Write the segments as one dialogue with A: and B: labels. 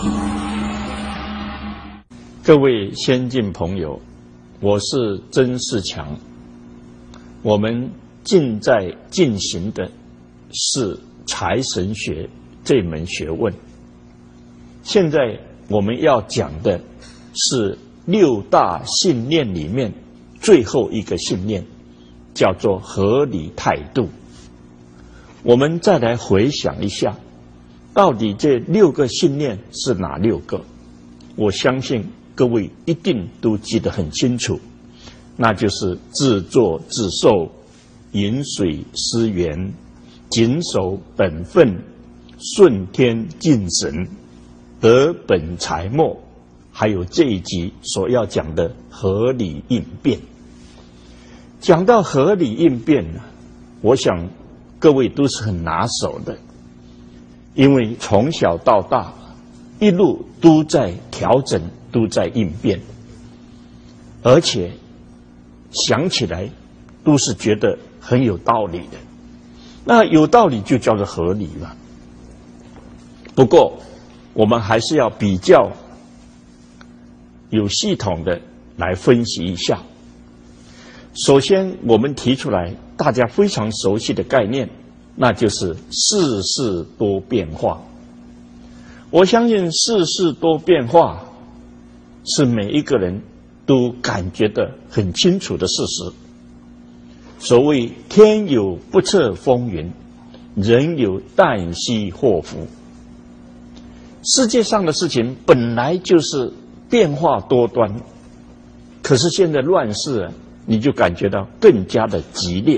A: 各位先进朋友，我是曾仕强。我们正在进行的是财神学这门学问。现在我们要讲的是六大信念里面最后一个信念，叫做合理态度。我们再来回想一下，到底这6个信念是哪6个？我相信各位一定都记得很清楚，那就是自作自受、饮水思源、谨守本分、顺天敬神、得本财末，还有这一集所要讲的合理应变。讲到合理应变呢，我想各位都是很拿手的，因为从小到大一路都在调整，都在应变，而且想起来都是觉得很有道理的。那有道理就叫做合理了。不过我们还是要比较有系统的来分析一下。首先我们提出来大家非常熟悉的概念，那就是世事多变化。我相信世事多变化是每一个人都感觉得很清楚的事实。所谓天有不测风云，人有旦夕祸福。世界上的事情本来就是变化多端，可是现在乱世啊，你就感觉到更加的激烈。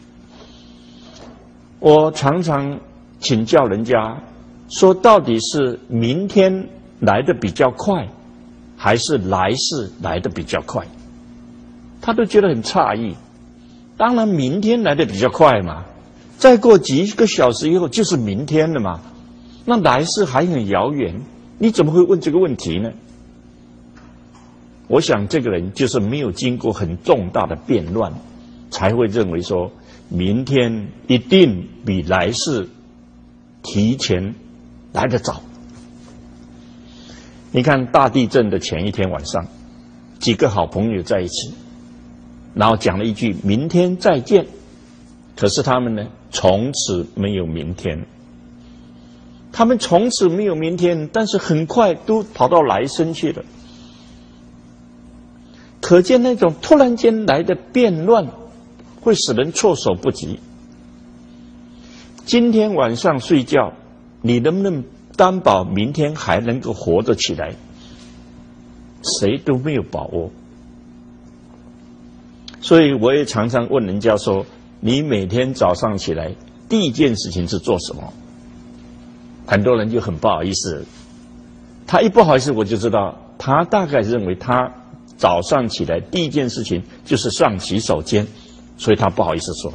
A: 我常常请教人家说，到底是明天来得比较快，还是来世来得比较快？他都觉得很诧异。当然明天来得比较快嘛，再过几个小时以后就是明天了嘛，那来世还很遥远，你怎么会问这个问题呢？我想这个人就是没有经过很重大的变乱，才会认为说明天一定比来世提前来得早。你看大地震的前一天晚上，几个好朋友在一起，然后讲了一句明天再见，可是他们呢从此没有明天。他们从此没有明天，但是很快都跑到来生去了。可见那种突然间来的变乱会使人措手不及。今天晚上睡觉，你能不能担保明天还能够活得起来？谁都没有把握。所以我也常常问人家说，你每天早上起来第一件事情是做什么？很多人就很不好意思，他一不好意思我就知道他大概认为他早上起来第一件事情就是上洗手间，所以他不好意思说。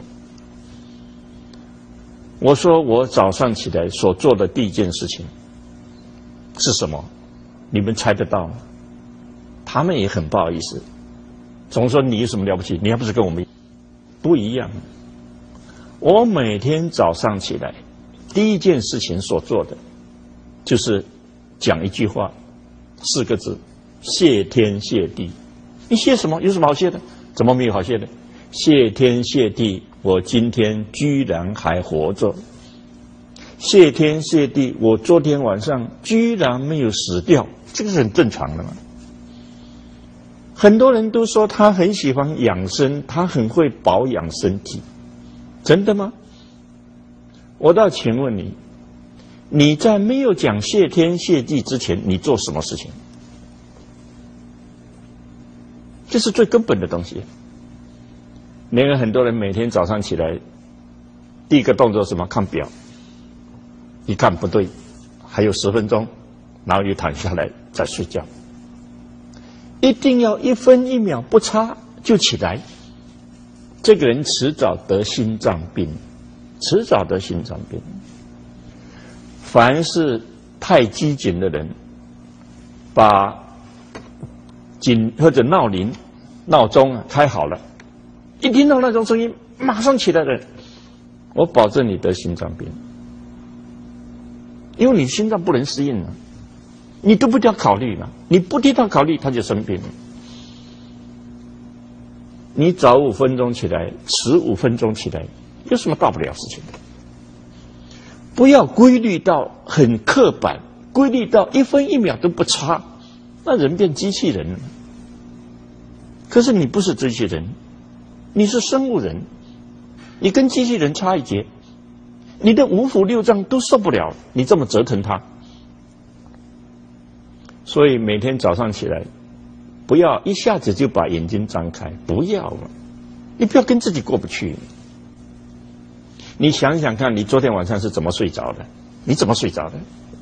A: 我说我早上起来所做的第一件事情是什么？你们猜得到吗？他们也很不好意思，总说你有什么了不起，你还不是跟我们不一样。我每天早上起来第一件事情所做的就是讲一句话，4个字：谢天谢地。你谢什么？有什么好谢的？怎么没有好谢的？谢天谢地，我今天居然还活着。谢天谢地，我昨天晚上居然没有死掉，这个是很正常的嘛。很多人都说他很喜欢养生，他很会保养身体，真的吗？我倒请问你，你在没有讲谢天谢地之前，你做什么事情？这是最根本的东西。你看很多人每天早上起来，第一个动作是什么？看表，一看不对，还有10分钟，然后又躺下来再睡觉。一定要1分1秒不差就起来，这个人迟早得心脏病，迟早得心脏病。凡是太机警的人，把或者闹钟开好了，一听到那种声音马上起来的人，我保证你得心脏病，因为你心脏不能适应了。 你都不要考虑嘛，你不替他考虑，他就生病了。你早5分钟起来，迟5分钟起来，有什么大不了事情？不要规律到很刻板，规律到1分1秒都不差，那人变机器人了。可是你不是机器人，你是生物人，你跟机器人差一截，你的5腑6脏都受不了，你这么折腾他。所以每天早上起来，不要一下子就把眼睛张开，不要嘛，你不要跟自己过不去。你想想看，你昨天晚上是怎么睡着的？你怎么睡着的？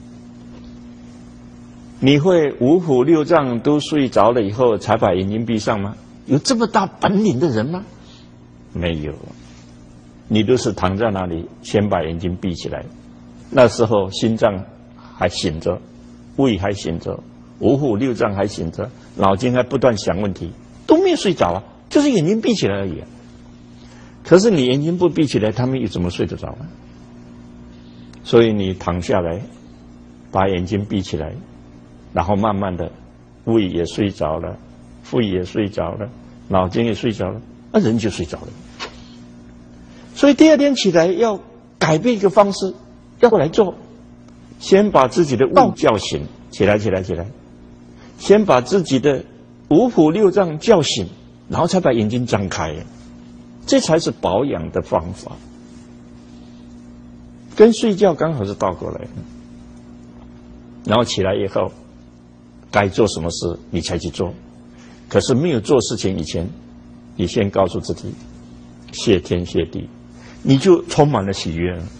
A: 你会5腑6脏都睡着了以后才把眼睛闭上吗？有这么大本领的人吗？没有，你都是躺在那里，先把眼睛闭起来。那时候心脏还醒着，胃还醒着，5腑6脏还醒着，脑筋还不断想问题，都没有睡着啊，就是眼睛闭起来而已啊。可是你眼睛不闭起来，他们又怎么睡得着呢？所以你躺下来，把眼睛闭起来，然后慢慢的，胃也睡着了，肺也睡着了，脑筋也睡着了，那人就睡着了。所以第2天起来要改变一个方式，要来做，先把自己的胃叫醒，起来，先把自己的5腑6脏叫醒，然后才把眼睛张开，这才是保养的方法。跟睡觉刚好是倒过来的。然后起来以后，该做什么事你才去做。可是没有做事情以前，你先告诉自己谢天谢地，你就充满了喜悦了。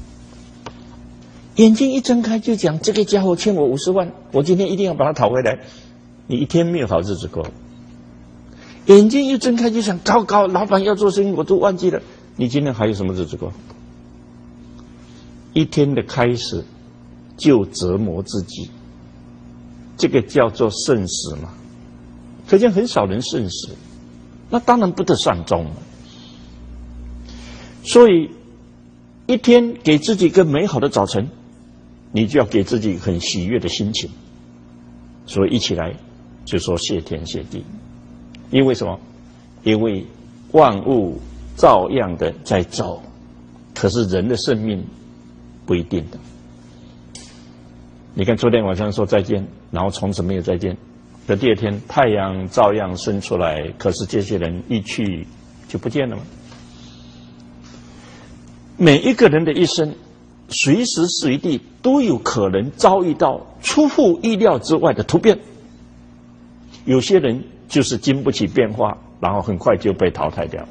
A: 眼睛一睁开就讲这个家伙欠我50万，我今天一定要把他讨回来。你一天没有好日子过。眼睛一睁开就想糟糕，老板要做生意我都忘记了，你今天还有什么日子过？一天的开始就折磨自己，这个叫做慎始嘛。可见很少人慎始，那当然不得善终了。所以一天给自己一个美好的早晨，你就要给自己很喜悦的心情。所以一起来就说谢天谢地。因为什么？因为万物照样的在走，可是人的生命不一定的。你看昨天晚上说再见，然后从此没有再见，这第2天太阳照样升出来，可是这些人一去就不见了吗？每一个人的一生随时随地都有可能遭遇到出乎意料之外的突变。有些人就是经不起变化，然后很快就被淘汰掉。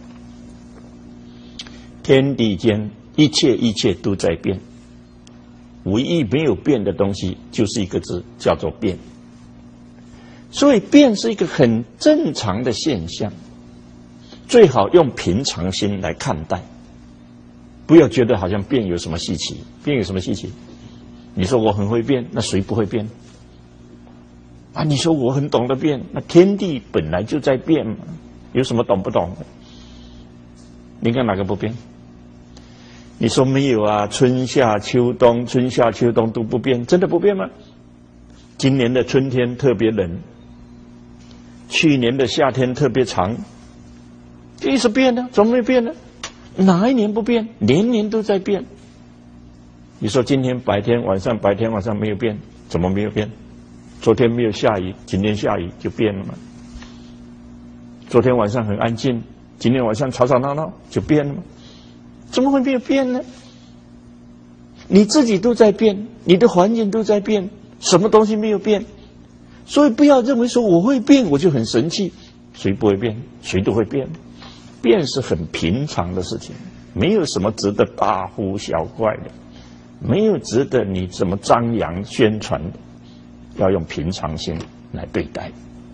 A: 天地间一切都在变，唯一没有变的东西就是一个字，叫做变。所以变是一个很正常的现象，最好用平常心来看待，不要觉得好像变有什么稀奇。变有什么稀奇？你说我很会变，那谁不会变啊？你说我很懂得变，那天地本来就在变嘛，有什么懂不懂的？你看哪个不变？你说没有啊，春夏秋冬都不变，真的不变吗？今年的春天特别冷，去年的夏天特别长，这一直变呢，怎么没变呢？哪一年不变？年年都在变。你说今天白天晚上没有变，怎么没有变？昨天没有下雨，今天下雨就变了嘛。昨天晚上很安静，今天晚上吵吵闹闹就变了嘛。怎么会没有变呢？你自己都在变，你的环境都在变，什么东西没有变？所以不要认为说我会变我就很神气，谁不会变？谁都会变。变是很平常的事情，没有什么值得大呼小怪的，没有值得你怎么张扬宣传的，要用平常心来对待。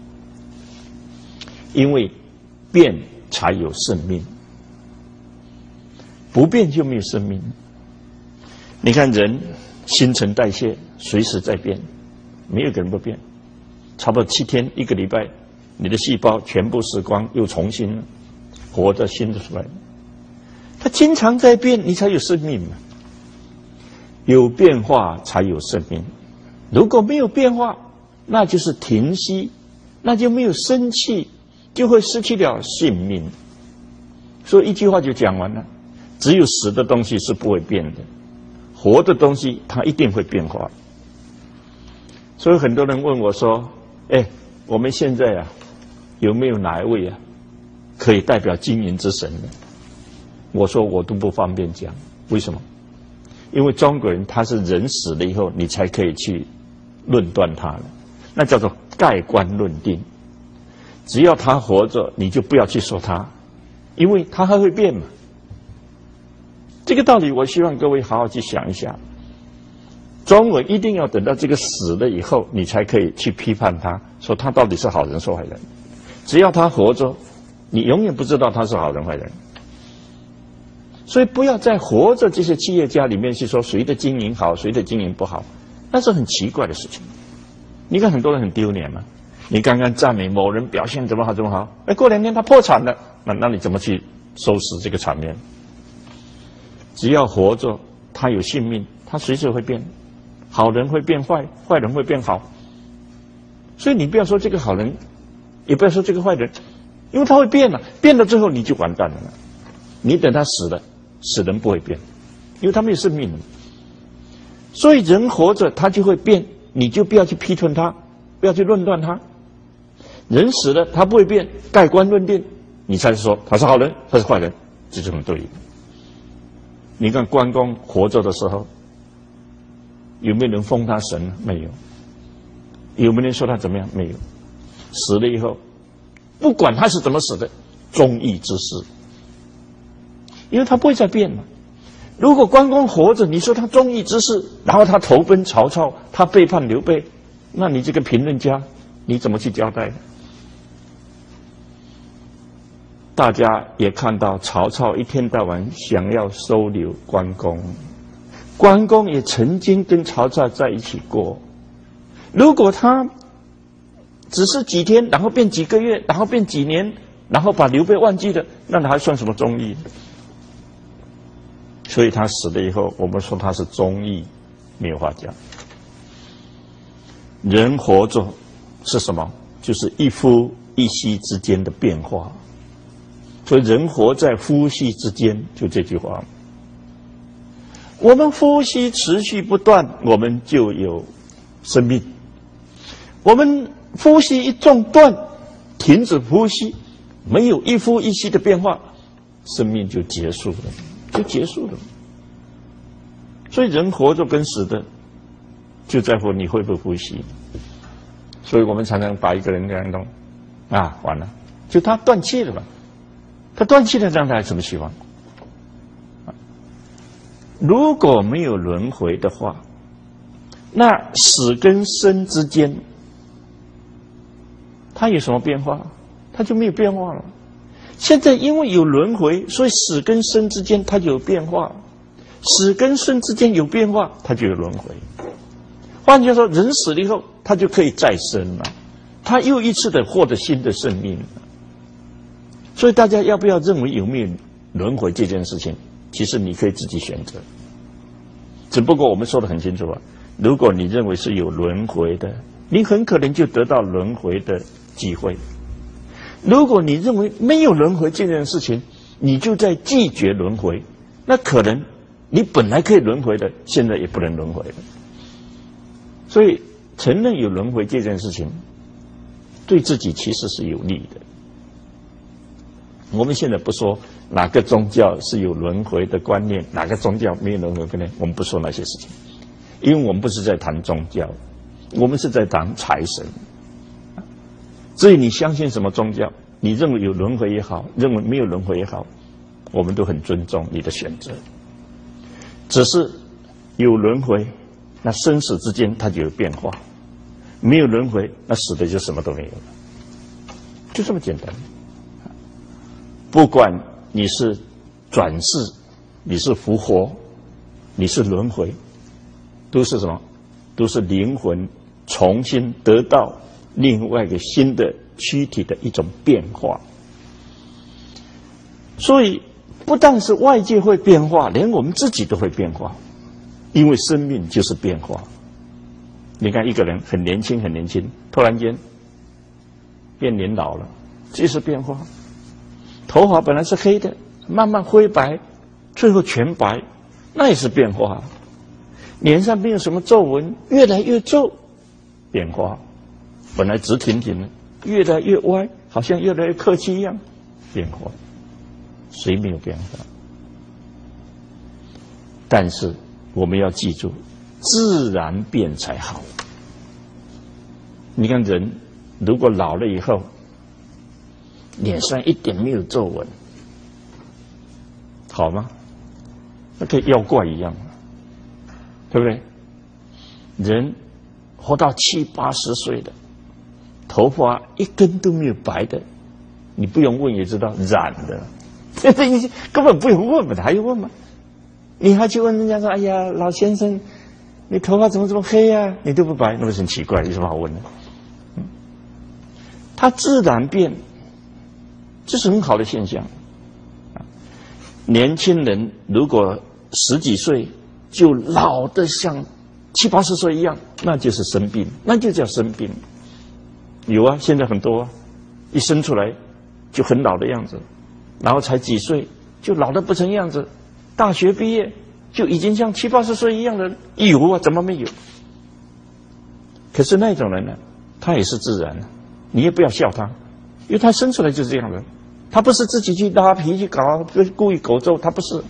A: 因为变才有生命，不变就没有生命。你看人新陈代谢随时在变，没有一个人不变。差不多7天1个礼拜，你的细胞全部死光，又重新活着新的出来。它经常在变，你才有生命嘛。有变化才有生命。 如果没有变化，那就是停息，那就没有生气，就会失去了性命。所以一句话就讲完了，只有死的东西是不会变的，活的东西它一定会变化。所以很多人问我说，我们现在啊，有没有哪一位啊可以代表金银之神呢？我说我都不方便讲。为什么？因为中国人他是人死了以后你才可以去论断他了，那叫做盖棺论定。只要他活着，你就不要去说他，因为他还会变嘛。这个道理我希望各位好好去想一下。中文一定要等到这个死了以后，你才可以去批判他，说他到底是好人是坏人。只要他活着，你永远不知道他是好人坏人。所以不要在活着这些企业家里面去说谁的经营好，谁的经营不好，那是很奇怪的事情。你看很多人很丢脸嘛，你刚刚赞美某人表现怎么好怎么好，过2天他破产了，那你怎么去收拾这个场面？只要活着，他有性命，他随时会变，好人会变坏，坏人会变好。所以你不要说这个好人，也不要说这个坏人，因为他会变了，变了之后你就完蛋了。你等他死了，死人不会变，因为他没有生命了。所以人活着他就会变，你就不要去批评他，不要去论断他。人死了他不会变，盖棺论定，你才说他是好人，他是坏人，这就很对。你看关公活着的时候，有没有人封他神呢？没有。有没有人说他怎么样？没有。死了以后，不管他是怎么死的，忠义之士，因为他不会再变了。如果关公活着，你说他忠义之士，然后他投奔曹操，他背叛刘备，那你这个评论家你怎么去交代呢？大家也看到曹操一天到晚想要收留关公，关公也曾经跟曹操在一起过。如果他只是几天，然后变几个月，然后变几年，然后把刘备忘记了，那还算什么忠义？所以他死了以后，我们说他是忠义，没有话讲。人活着是什么？就是一呼一吸之间的变化。所以人活在呼吸之间，就这句话。我们呼吸持续不断，我们就有生命。我们呼吸一中断，停止呼吸，没有一呼一吸的变化，生命就结束了，就结束了。所以人活着跟死的，就在乎你会不会呼吸。所以我们常常把一个人这样弄，完了，就他断气了吧？他断气了，让他有什么希望？如果没有轮回的话，那死跟生之间，它有什么变化？它就没有变化了。现在因为有轮回，所以死跟生之间它就有变化，死跟生之间有变化，它就有轮回。换句话说，人死了以后，他就可以再生了，他又一次的获得新的生命了。所以大家要不要认为有没有轮回这件事情，其实你可以自己选择。只不过我们说得很清楚啊，如果你认为是有轮回的，你很可能就得到轮回的机会。如果你认为没有轮回这件事情，你就在拒绝轮回，那可能你本来可以轮回的，现在也不能轮回了。所以承认有轮回这件事情，对自己其实是有利的。我们现在不说哪个宗教是有轮回的观念，哪个宗教没有轮回观念，我们不说那些事情，因为我们不是在谈宗教，我们是在谈财神。至于你相信什么宗教，你认为有轮回也好，认为没有轮回也好，我们都很尊重你的选择。只是有轮回，那生死之间它就有变化；没有轮回，那死的就什么都没有了，就这么简单。不管你是转世，你是复活，你是轮回，都是什么？都是灵魂重新得到另外一个新的躯体的一种变化。所以不但是外界会变化，连我们自己都会变化，因为生命就是变化。 你看一个人很年轻，突然间变年老了，这是变化。头发本来是黑的，慢慢灰白，最后全白，那也是变化。脸上没有什么皱纹，越来越皱，变化。本来直挺挺的，越来越歪，好像越来越客气一样，变化。谁没有变化？但是我们要记住，自然变才好。你看人如果老了以后，脸上一点没有皱纹，好吗？那跟妖怪一样，对不对？人活到70、80岁的，头发一根都没有白的，你不用问也知道染的，根本不用问嘛，还用问吗？你还去问人家说：“哎呀，老先生，你头发怎么这么黑呀？你都不白，那么很奇怪，有什么好问的？”它自然变，这是很好的现象。年轻人如果10几岁就老得像70、80岁一样，那就是生病，那就叫生病。有啊，现在很多啊，一生出来就很老的样子，然后才几岁就老得不成样子，大学毕业就已经像70、80岁一样的，有啊，怎么没有？可是那种人呢，他也是自然的，你也不要笑他，因为他生出来就是这样的，他不是自己去拉皮去搞，故意狗揍，他不是。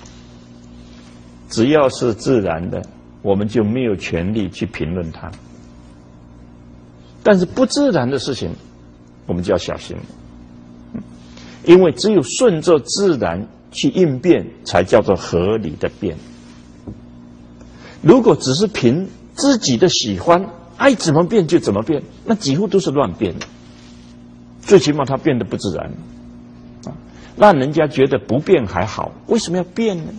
A: 只要是自然的，我们就没有权利去评论它。但是不自然的事情，我们就要小心，因为只有顺着自然去应变，才叫做合理的变。如果只是凭自己的喜欢，爱怎么变就怎么变，那几乎都是乱变的。最起码它变得不自然，让人家觉得不变还好，为什么要变呢？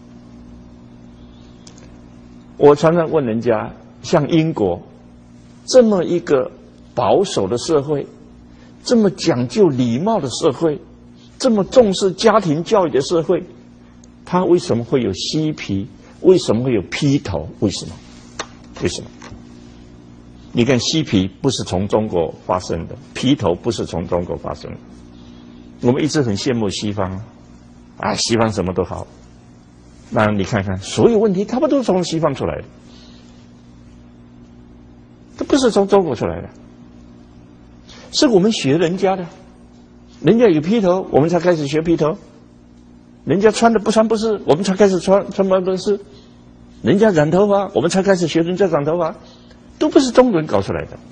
A: 我常常问人家，像英国这么一个保守的社会，这么讲究礼貌的社会，这么重视家庭教育的社会，它为什么会有嬉皮？为什么会有披头？为什么？为什么？你看嬉皮不是从中国发生的，披头不是从中国发生的。我们一直很羡慕西方，啊，西方什么都好。那你看看，所有问题他们都是从西方出来的，这不是从中国出来的，是我们学人家的。人家有披头，我们才开始学披头；人家穿的不三不四，我们才开始穿不四；人家染头发，我们才开始学人家染头发，都不是中国人搞出来的。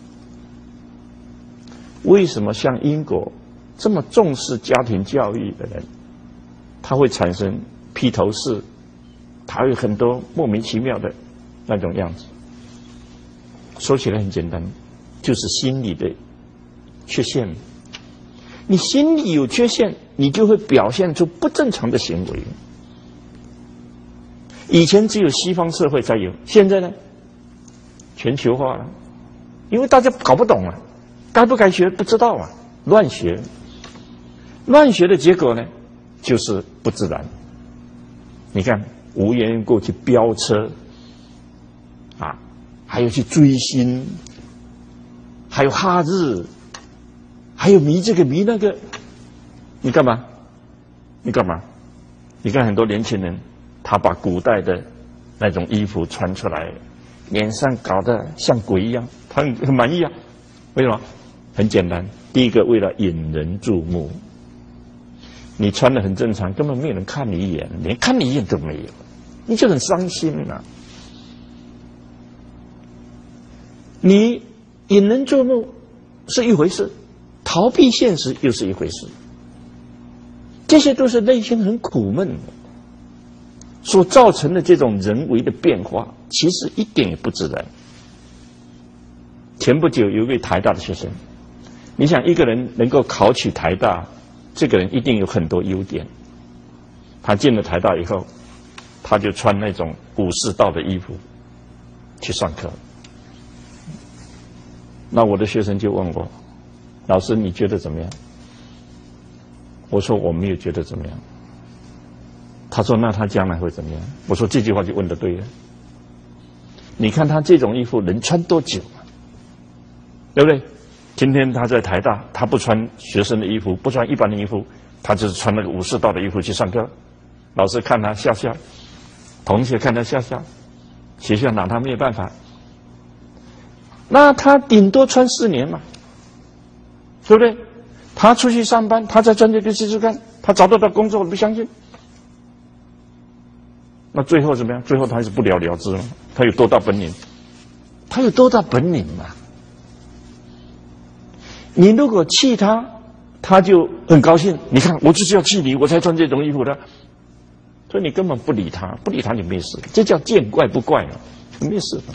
A: 为什么像英国这么重视家庭教育的人，他会产生披头士？他有很多莫名其妙的那种样子。说起来很简单，就是心理的缺陷。你心理有缺陷，你就会表现出不正常的行为。以前只有西方社会才有，现在呢，全球化了，因为大家搞不懂啊，该不该学不知道啊，乱学。乱学的结果呢，就是不自然。你看，无缘过去飙车，啊，还有去追星，还有哈日，还有迷这个迷那个，你干嘛？你干嘛？你看很多年轻人，他把古代的那种衣服穿出来，脸上搞得像鬼一样，他很满意啊。为什么？很简单，第一个为了引人注目。你穿得很正常，根本没有人看你一眼，连看你一眼都没有，你就很伤心啊。你引人注目是一回事，逃避现实又是一回事，这些都是内心很苦闷的所造成的这种人为的变化，其实一点也不自然。前不久有一位台大的学生，你想一个人能够考取台大，这个人一定有很多优点。他进了台大以后，他就穿那种武士道的衣服去上课。那我的学生就问我，老师你觉得怎么样？我说我没有觉得怎么样。他说那他将来会怎么样？我说这句话就问得对了。 你看他这种衣服能穿多久啊？对不对？今天他在台大，他不穿学生的衣服，不穿一般的衣服，他就是穿那个武士道的衣服去上课。老师看他笑笑，同学看他笑笑，学校拿他没有办法。那他顶多穿4年嘛，对不对？他出去上班，他在专业队试试看，他找得到工作，我不相信。那最后怎么样？最后他还是不了了之了。他有多大本领？他有多大本领嘛？你如果气他，他就很高兴。你看，我就是要气你，我才穿这种衣服的。所以你根本不理他，不理他就没事，这叫见怪不怪了，没事的。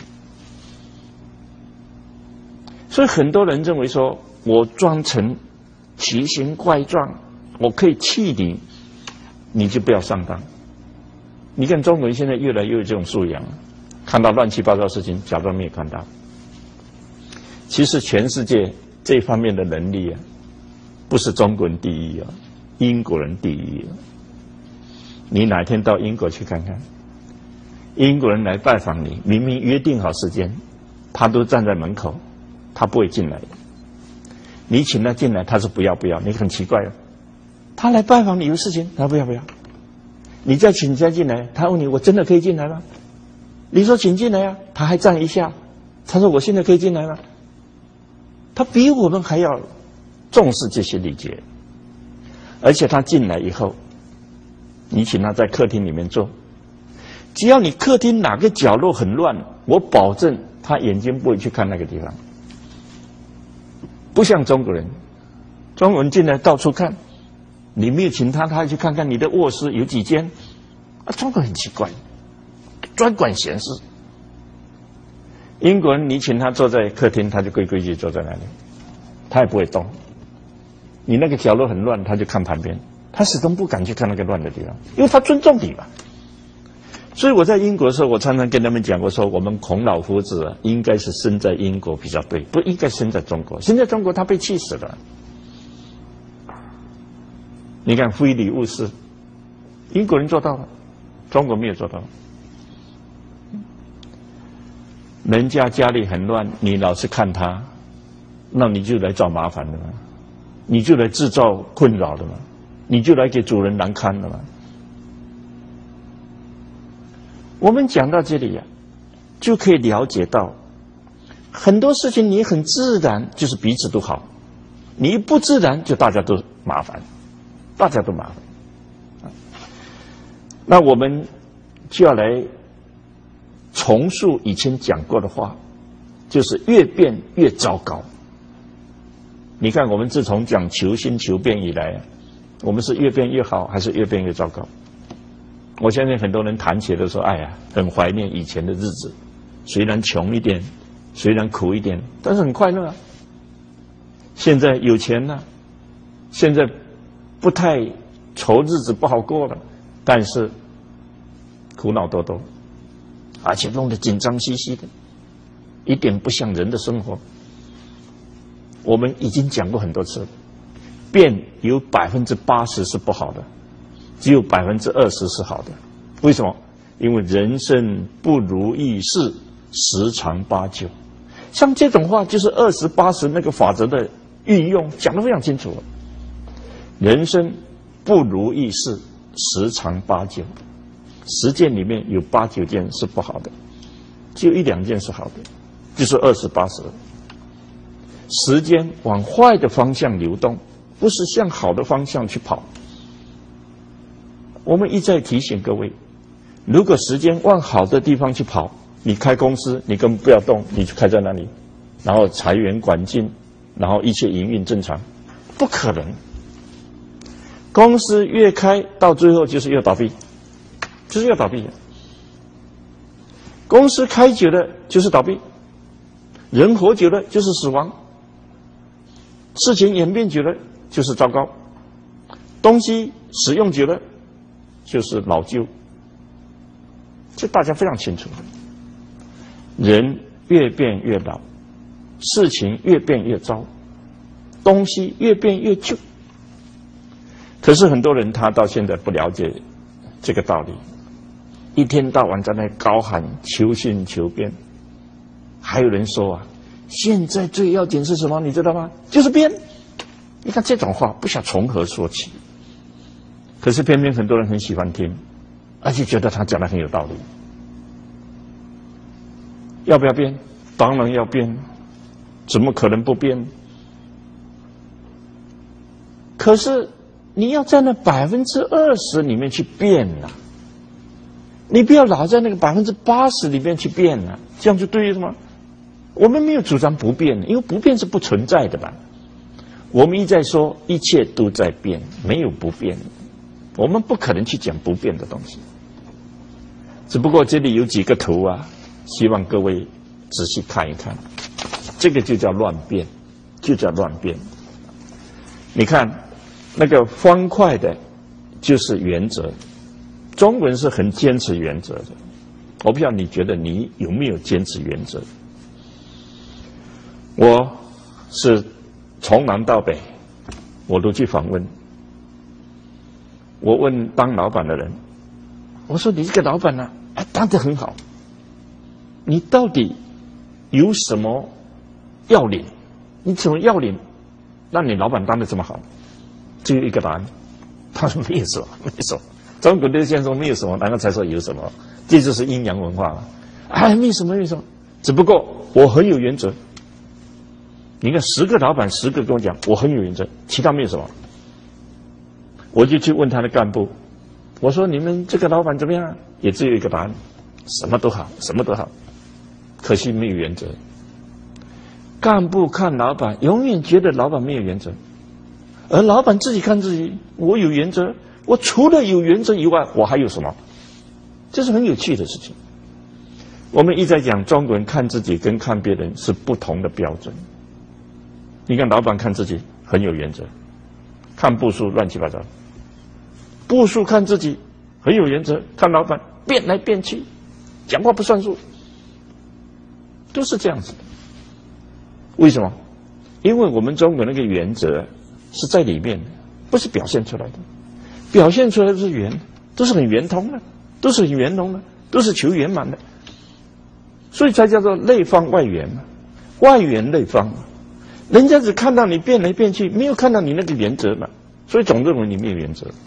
A: 所以很多人认为说，我装成奇形怪状，我可以气你，你就不要上当。你看中国人现在越来越有这种素养，看到乱七八糟的事情，假装没有看到。其实全世界这方面的能力啊，不是中国人第一啊，英国人第一啊。你哪天到英国去看看，英国人来拜访你，明明约定好时间，他都站在门口，他不会进来的。你请他进来，他说不要不要，你很奇怪哦。他来拜访你有事情，他不要不要。你再请他进来，他问你我真的可以进来吗？你说请进来啊，他还站一下，他说我现在可以进来吗？他比我们还要重视这些礼节，而且他进来以后，你请他在客厅里面坐，只要你客厅哪个角落很乱，我保证他眼睛不会去看那个地方。不像中国人，中国人进来到处看，你没有请他，他还去看看你的卧室有几间。啊，中国人很奇怪，专管闲事。英国人你请他坐在客厅，他就规规矩矩坐在那里，他也不会动。你那个角落很乱，他就看旁边，他始终不敢去看那个乱的地方，因为他尊重你嘛。所以我在英国的时候，我常常跟他们讲过说，我们孔老夫子应该是生在英国比较对，不应该生在中国。生在中国他被气死了。你看非礼勿视，英国人做到了，中国没有做到。人家家里很乱，你老是看他，那你就来找麻烦的嘛，你就来制造困扰的嘛，你就来给主人难堪的嘛。我们讲到这里呀，就可以了解到很多事情你很自然就是彼此都好，你一不自然就大家都麻烦，大家都麻烦。那我们就要来重述以前讲过的话，就是越变越糟糕。你看我们自从讲求新求变以来，我们是越变越好还是越变越糟糕？我相信很多人谈起来都说，哎呀，很怀念以前的日子，虽然穷一点，虽然苦一点，但是很快乐啊。现在有钱了，现在不太愁日子不好过了，但是苦恼多多，而且弄得紧张兮兮的，一点不像人的生活。我们已经讲过很多次了，变有80%是不好的，只有20%是好的。为什么？因为人生不如意事十常八九。像这种话就是20-80那个法则的运用讲得非常清楚了。人生不如意事十常八九，10件里面有8、9件是不好的，只有1、2件是好的，就是20-80。时间往坏的方向流动，不是向好的方向去跑。我们一再提醒各位，如果时间往好的地方去跑，你开公司你根本不要动，你就开在那里，然后裁员管进，然后一切营运正常，不可能。公司越开到最后就是越倒闭，就是越倒闭。公司开久了就是倒闭，人活久了就是死亡，事情演变久了就是糟糕，东西使用久了就是老旧，这大家非常清楚。人越变越老，事情越变越糟，东西越变越旧。可是很多人他到现在不了解这个道理，一天到晚在那高喊求新求变， 还有人说啊，现在最要紧是什么？你知道吗？就是变。你看这种话，不晓从何说起。可是偏偏很多人很喜欢听，而且觉得他讲的很有道理。要不要变？当然要变，怎么可能不变？可是你要在那20%里面去变啊，你不要老在那个80%里面去变啊，这样就对了吗？我们没有主张不变，因为不变是不存在的吧。我们一再说一切都在变，没有不变，我们不可能去讲不变的东西。只不过这里有几个图啊，希望各位仔细看一看，这个就叫乱变，就叫乱变。你看那个方块的就是原则，中国人是很坚持原则的。我不知道你觉得你有没有坚持原则？我是从南到北我都去访问，我问当老板的人，我说你这个老板呢，当得很好，你到底有什么要领？你什么要领让你老板当得这么好？只有一个答案，他说没有什么，没有什么。中国的先说没有什么，然后才说有什么，这就是阴阳文化了。没什么，没什么，只不过我很有原则。你看10个老板10个跟我讲我很有原则，其他没有什么。我就去问他的干部，我说你们这个老板怎么样？也只有一个答案，什么都好，什么都好，可惜没有原则。干部看老板永远觉得老板没有原则，而老板自己看自己，我有原则，我除了有原则以外我还有什么？这是很有趣的事情。我们一再讲中国人看自己跟看别人是不同的标准。你看老板看自己很有原则，看部属乱七八糟，部属看自己很有原则，看老板变来变去，讲话不算数，都是这样子的。为什么？因为我们中国那个原则是在里面的，不是表现出来的。表现出来的是圆，都是很圆通的，都是很圆融的，都是求圆满的，所以才叫做内方外圆嘛，外圆内方嘛。人家只看到你变来变去，没有看到你那个原则嘛，所以总认为你没有原则。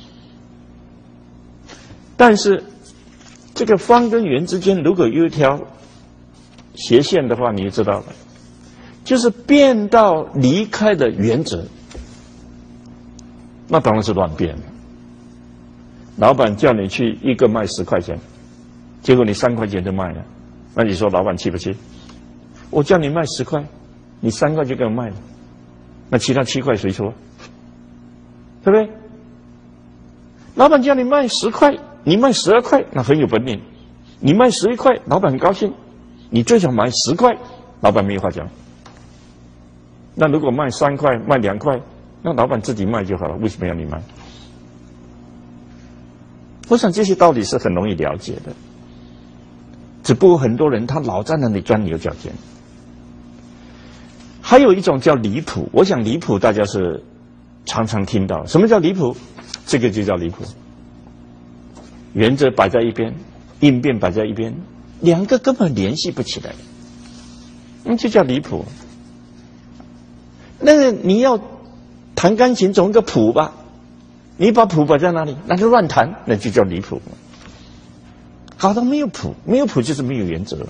A: 但是这个方跟圆之间如果有一条斜线的话，你就知道了，就是变到离开的原则，那当然是乱变了。老板叫你去一个卖10块钱，结果你3块钱就卖了，那你说老板气不气？我叫你卖10块，你3块就给我卖了，那其他7块谁出？对不对？老板叫你卖10块，你卖12块，那很有本领。你卖11块，老板很高兴。你最想买10块，老板没有话讲。那如果卖3块，卖2块，那老板自己卖就好了，为什么要你卖？我想这些道理是很容易了解的，只不过很多人他老在那里钻牛角尖。还有一种叫离谱，我想离谱大家是常常听到。什么叫离谱？这个就叫离谱。原则摆在一边，应变摆在一边，两个根本联系不起来，那就叫离谱。那你要弹钢琴总有个谱吧，你把谱摆在哪里，那就乱弹，那就叫离谱。搞到没有谱，没有谱就是没有原则。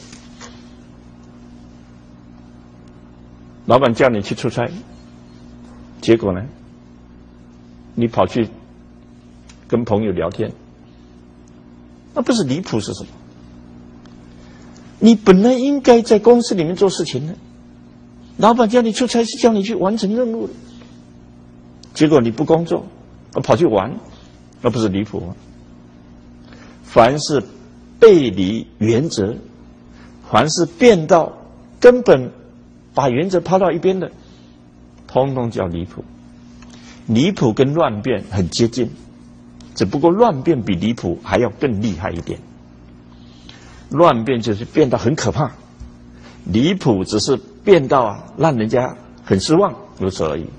A: 老板叫你去出差，结果呢，你跑去跟朋友聊天，那不是离谱是什么？你本来应该在公司里面做事情的，老板叫你出差是叫你去完成任务的，结果你不工作，跑去玩，那不是离谱吗？凡是背离原则，凡是变到根本把原则抛到一边的，通通叫离谱。离谱跟乱变很接近，只不过乱变比离谱还要更厉害一点。乱变就是变到很可怕，离谱只是变到让人家很失望，如此而已。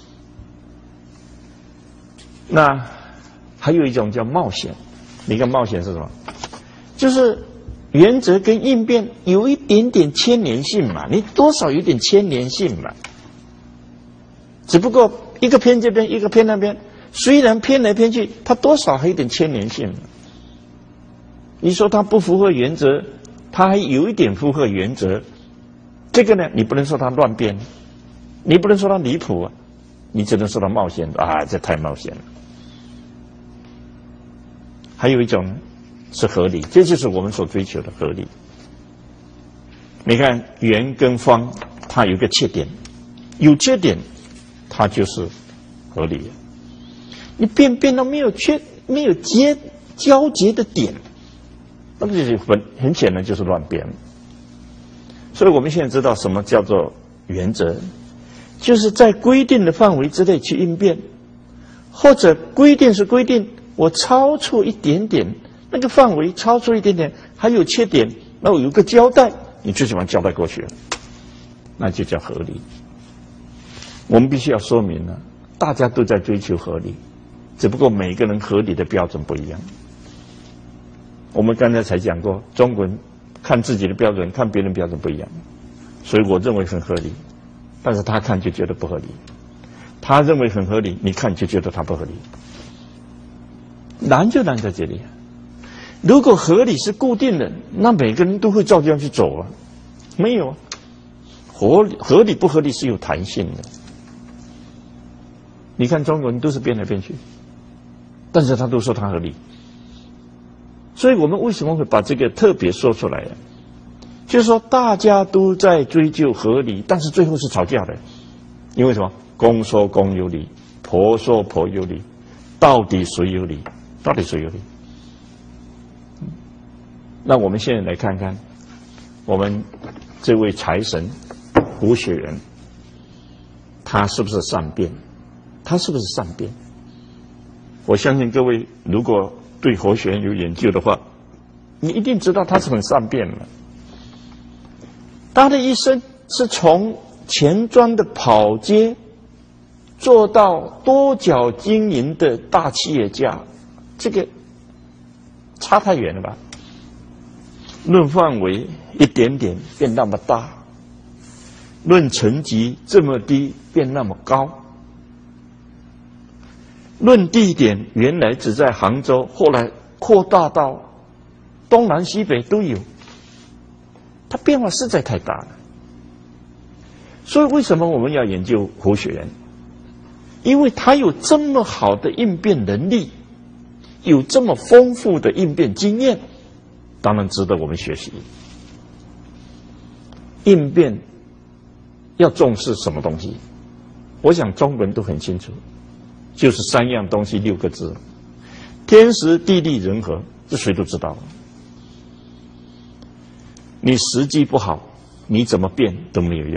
A: 那还有一种叫冒险，你看冒险是什么？就是原则跟应变有一点点牵连性嘛，你多少有点牵连性嘛。只不过一个偏这边，一个偏那边，虽然偏来偏去，它多少还有点牵连性嘛。你说它不符合原则，它还有一点符合原则，这个呢，你不能说它乱编，你不能说它离谱啊，你只能说它冒险啊，这太冒险了。还有一种是合理，这就是我们所追求的合理。你看圆跟方，它有一个缺点，有缺点，它就是合理。你变到没有交接的点，那么就是很显然就是乱编。所以我们现在知道什么叫做原则，就是在规定的范围之内去应变，或者规定是规定，我超出一点点，那个范围超出一点点，还有缺点，那我有个交代，你最起码交代过去了，那就叫合理。我们必须要说明了，大家都在追求合理，只不过每个人合理的标准不一样。我们刚才才讲过，中国人看自己的标准，看别人标准不一样，所以我认为很合理，但是他看就觉得不合理，他认为很合理，你看就觉得他不合理。难就难在这里。如果合理是固定的，那每个人都会照这样去走啊。没有啊，合理不合理是有弹性的。你看中国人都是变来变去，但是他都说他合理。所以我们为什么会把这个特别说出来啊？就是说大家都在追究合理，但是最后是吵架的。因为什么？公说公有理，婆说婆有理，到底谁有理？到底谁有理？那我们现在来看看我们这位财神胡雪岩，他是不是善变？他是不是善变？我相信各位如果对胡雪岩有研究的话，你一定知道他是很善变的。他的一生是从钱庄的跑街做到多角经营的大企业家，这个差太远了吧？论范围一点点变那么大，论层级这么低变那么高，论地点原来只在杭州，后来扩大到东南西北都有，它变化实在太大了。所以为什么我们要研究胡雪岩？因为他有这么好的应变能力，有这么丰富的应变经验，当然值得我们学习。应变要重视什么东西？我想中国人都很清楚，就是3样东西6个字：天时地利人和，这谁都知道。你时机不好，你怎么变都没有用。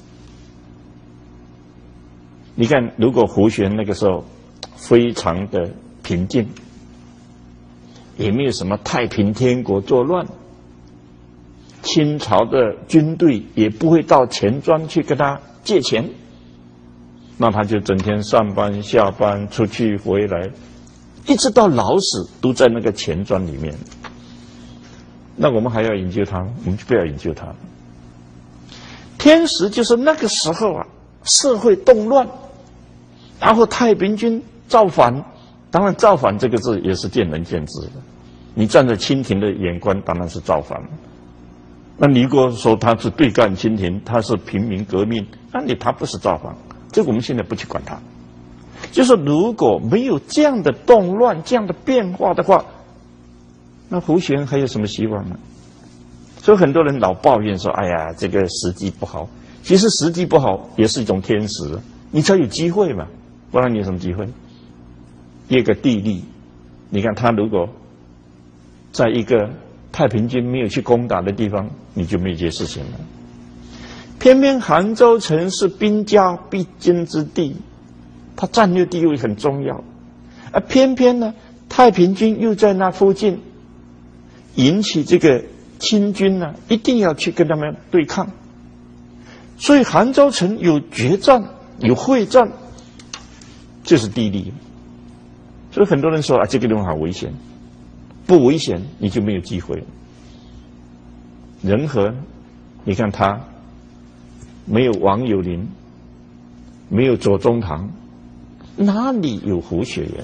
A: 你看，如果胡雪岩那个时候非常的平静，也没有什么太平天国作乱，清朝的军队也不会到钱庄去跟他借钱，那他就整天上班下班出去回来，一直到老死都在那个钱庄里面。那我们还要研究他？我们就不要研究他。天时就是那个时候啊，社会动乱，然后太平军造反，当然造反这个字也是见仁见智的。你站在清廷的眼光，当然是造反。那你如果说他是对干清廷，他是平民革命，那他不是造反，这个我们现在不去管他。就是如果没有这样的动乱、这样的变化的话，那胡雪岩还有什么希望呢？所以很多人老抱怨说：“哎呀，这个时机不好。”其实时机不好也是一种天时，你才有机会嘛，不然你有什么机会？第二个地利，你看他如果在一个太平军没有去攻打的地方，你就没有这些事情了。偏偏杭州城是兵家必经之地，它战略地位很重要，而偏偏呢，太平军又在那附近，引起这个清军呢，一定要去跟他们对抗。所以杭州城有决战，有会战，这是地利。所以很多人说啊，这个地方好危险，不危险你就没有机会。人和你看他没有王有龄，没有左宗棠，哪里有胡雪岩？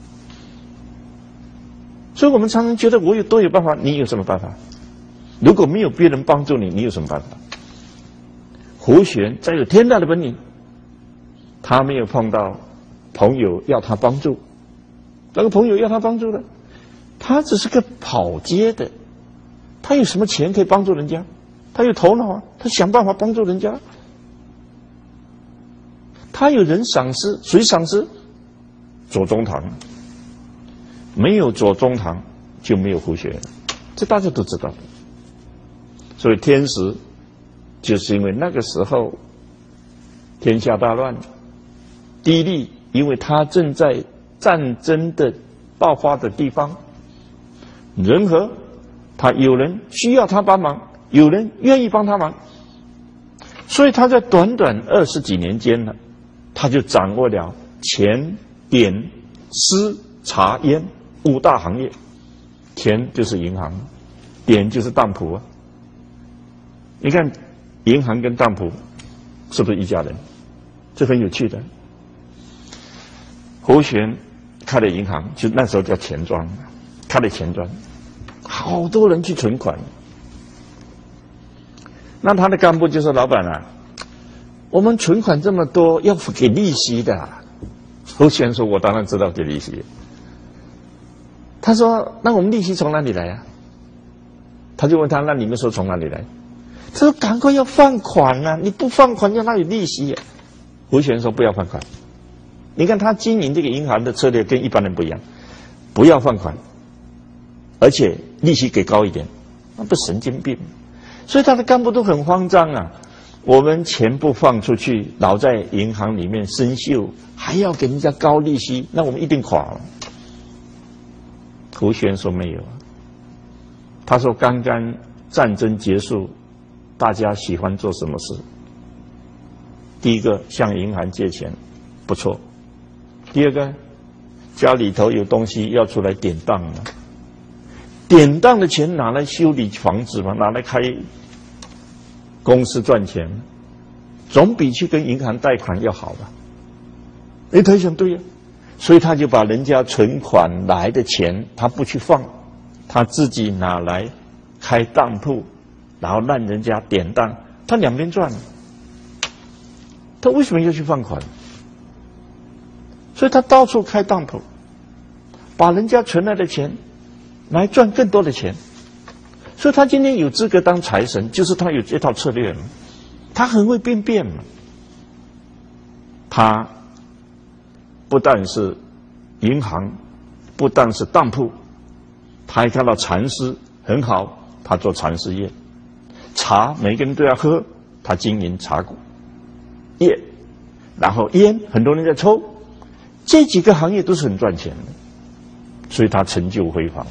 A: 所以我们常常觉得我都有办法，你有什么办法？如果没有别人帮助你，你有什么办法？胡雪岩再有天大的本领，他没有碰到朋友要他帮助，那个朋友要他帮助的，他只是个跑街的，他有什么钱可以帮助人家？他有头脑啊，他想办法帮助人家。他有人赏识，谁赏识？左宗棠。没有左宗棠，就没有胡雪岩，这大家都知道。所以天时，就是因为那个时候天下大乱，地利，因为他正在战争的爆发的地方，人和，他有人需要他帮忙，有人愿意帮他忙，所以他在短短20几年间呢，他就掌握了钱、典、丝、茶、烟5大行业。钱就是银行，典就是当铺啊。你看银行跟当铺是不是一家人？这很有趣的。胡雪岩开的银行，就那时候叫钱庄，开的钱庄，好多人去存款。那他的干部就说：“老板啊，我们存款这么多，要给利息的。”胡雪岩说：“我当然知道给利息。”他说：“那我们利息从哪里来啊？”他就问他：“那你们说从哪里来？”他说：“赶快要放款啊！你不放款，要哪有利息啊？”胡雪岩说：“不要放款。”你看他经营这个银行的策略跟一般人不一样，不要放款，而且利息给高一点，那不神经病？所以他的干部都很慌张啊！我们钱不放出去，老在银行里面生锈，还要给人家高利息，那我们一定垮了。胡雪岩说没有，他说刚刚战争结束，大家喜欢做什么事？第一个向银行借钱，不错；第二个，家里头有东西要出来典当了，典当的钱拿来修理房子嘛，拿来开公司赚钱，总比去跟银行贷款要好吧？哎，他想对呀。所以他就把人家存款来的钱，他不去放，他自己拿来开当铺，然后让人家典当，他两边赚。他为什么要去放款？所以他到处开当铺，把人家存来的钱来赚更多的钱。所以他今天有资格当财神，就是他有这套策略嘛，他很会变嘛。他不但是银行，不但是当铺，他还看到禅师很好，他做禅师业。茶每个人都要喝，他经营茶馆业。然后烟很多人在抽，这几个行业都是很赚钱的，所以他成就辉煌。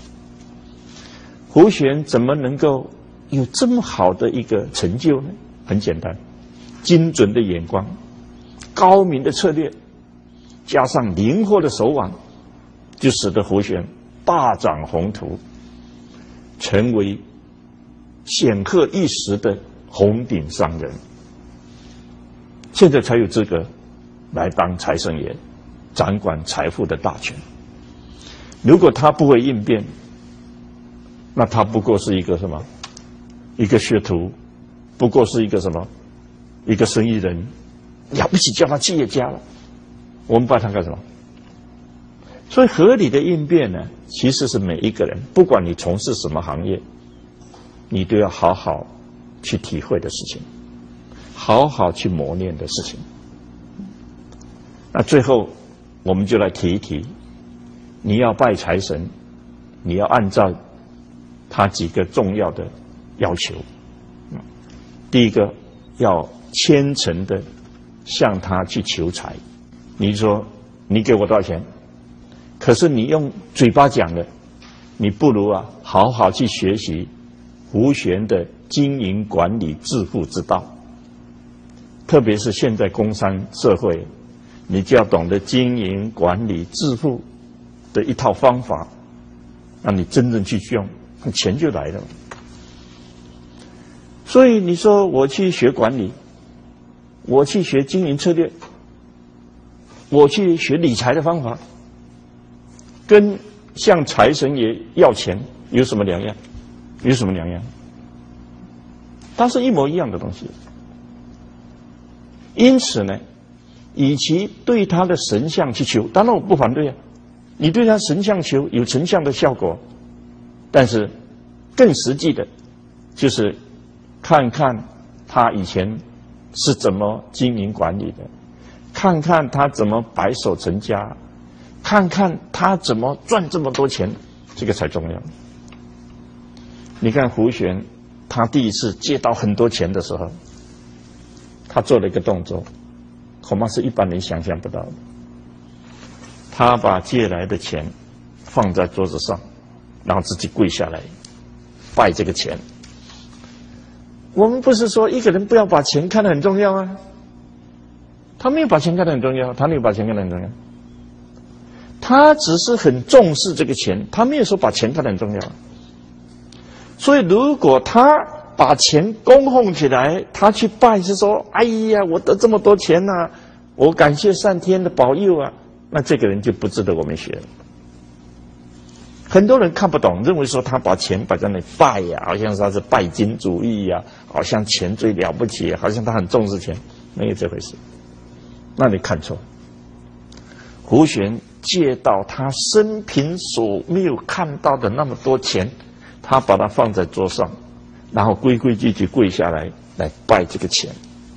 A: 胡雪岩怎么能够有这么好的一个成就呢？很简单，精准的眼光，高明的策略，加上灵活的手腕，就使得胡雪岩大展宏图，成为显赫一时的红顶商人。现在才有资格来当财神爷，掌管财富的大权。如果他不会应变，那他不过是一个什么？一个学徒，不过是一个什么？一个生意人，了不起叫他企业家了。我们把他干什么？所以合理的应变呢，其实是每一个人，不管你从事什么行业，你都要好好去体会的事情，好好去磨练的事情。那最后我们就来提一提，你要拜财神，你要按照他几个重要的要求。第一个，要虔诚的向他去求财。你说你给我多少钱？可是你用嘴巴讲的，你不如好好去学习胡雪岩的经营管理致富之道。特别是现在工商社会，你就要懂得经营管理致富的一套方法，让你真正去用，钱就来了。 所以你说我去学管理，我去学经营策略，我去学理财的方法，跟向财神爷要钱有什么两样？有什么两样？它是一模一样的东西。因此呢，与其对他的神像去求，当然我不反对啊，你对他神像求有成像的效果，但是更实际的，就是看看他以前是怎么经营管理的，看看他怎么白手成家，看看他怎么赚这么多钱，这个才重要。你看胡璇，他第一次借到很多钱的时候，他做了一个动作，恐怕是一般人想象不到的。他把借来的钱放在桌子上，然后自己跪下来拜这个钱。我们不是说一个人不要把钱看得很重要啊，他没有把钱看得很重要，他没有把钱看得很重要，他只是很重视这个钱，他没有说把钱看得很重要。所以如果他把钱供奉起来，他去拜是说，哎呀，我得这么多钱啊，我感谢上天的保佑啊，那这个人就不值得我们学了。很多人看不懂，认为说他把钱摆在那里拜呀，好像他是拜金主义呀，好像钱最了不起，好像他很重视钱，没有这回事。那你看错。胡璇借到他生平所没有看到的那么多钱，他把它放在桌上，然后规规矩矩跪下来拜这个钱。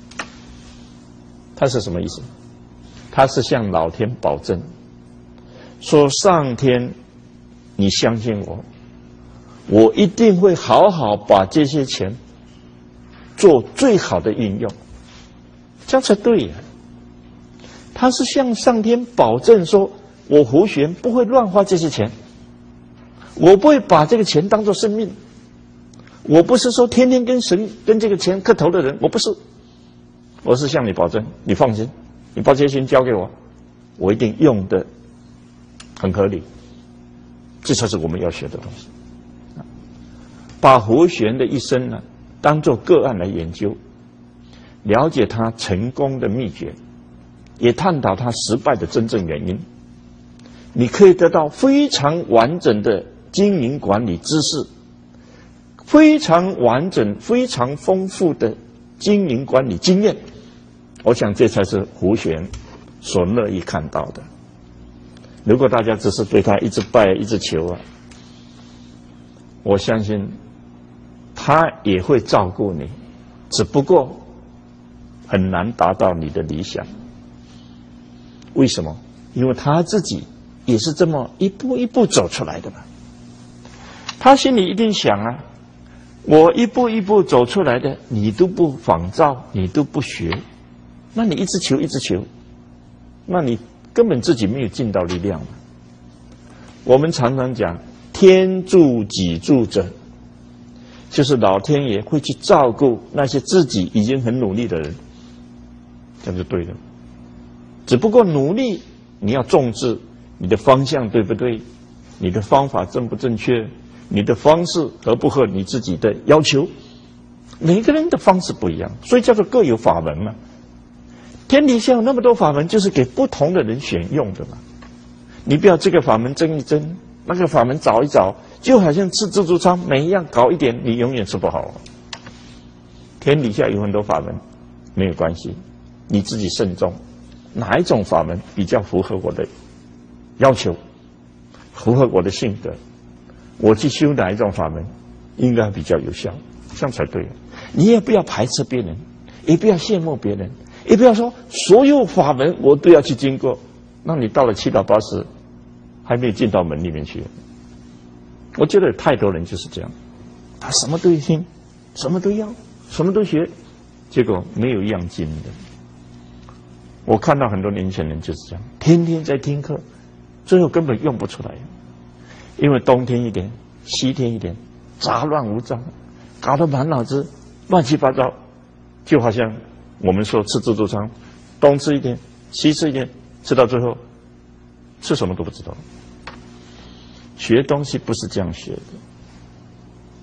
A: 他是什么意思？他是向老天保证，说上天，你相信我，我一定会好好把这些钱做最好的运用，这样才对呀。他是向上天保证说，我胡璇不会乱花这些钱，我不会把这个钱当作生命，我不是说天天跟神跟这个钱磕头的人，我不是，我是向你保证，你放心，你把这些钱交给我，我一定用的很合理，这才是我们要学的东西。把胡璇的一生呢，当作个案来研究，了解他成功的秘诀，也探讨他失败的真正原因，你可以得到非常完整的经营管理知识，非常完整、非常丰富的经营管理经验。我想这才是胡璇所乐意看到的。如果大家只是对他一直拜、一直求啊，我相信他也会照顾你，只不过很难达到你的理想。为什么？因为他自己也是这么一步一步走出来的嘛。他心里一定想啊，我一步一步走出来的，你都不仿照，你都不学，那你一直求一直求，那你根本自己没有尽到力量嘛。我们常常讲天助己助者，就是老天爷会去照顾那些自己已经很努力的人，这样就对了。只不过努力你要重视你的方向对不对，你的方法正不正确，你的方式合不合你自己的要求，每个人的方式不一样，所以叫做各有法门嘛。天底下有那么多法门，就是给不同的人选用的嘛。你不要这个法门争一争，那个法门找一找，就好像吃自助餐，每一样搞一点，你永远吃不好。天底下有很多法门，没有关系，你自己慎重，哪一种法门比较符合我的要求，符合我的性格，我去修哪一种法门应该比较有效，这样才对。你也不要排斥别人，也不要羡慕别人，也不要说所有法门我都要去经过，那你到了7到80还没有进到门里面去。我觉得太多人就是这样，他什么都听，什么都要，什么都学，结果没有一样精的。我看到很多年轻人就是这样，天天在听课，最后根本用不出来，因为东听一点西听一点，杂乱无章，搞得满脑子乱七八糟，就好像我们说吃自助餐，东吃一点西吃一点，吃到最后吃什么都不知道。学东西不是这样学的，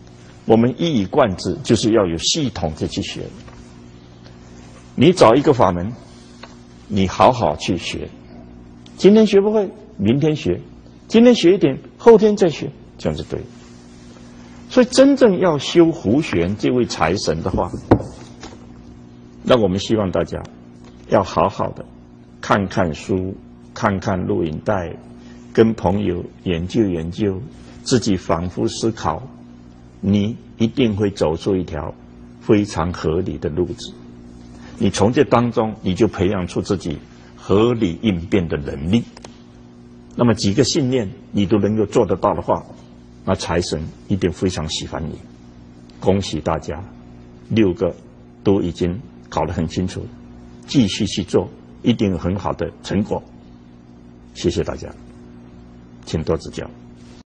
A: 我们一以贯之，就是要有系统的去学。你找一个法门，你好好去学，今天学不会，明天学，今天学一点，后天再学，这样就对了。所以真正要修胡旋这位财神的话，那我们希望大家要好好的看看书，看看录影带，跟朋友研究研究，自己反复思考，你一定会走出一条非常合理的路子。你从这当中，你就培养出自己合理应变的能力。那么几个信念你都能够做得到的话，那财神一定非常喜欢你。恭喜大家，6个都已经搞得很清楚，继续去做，一定有很好的成果。谢谢大家，请多指教。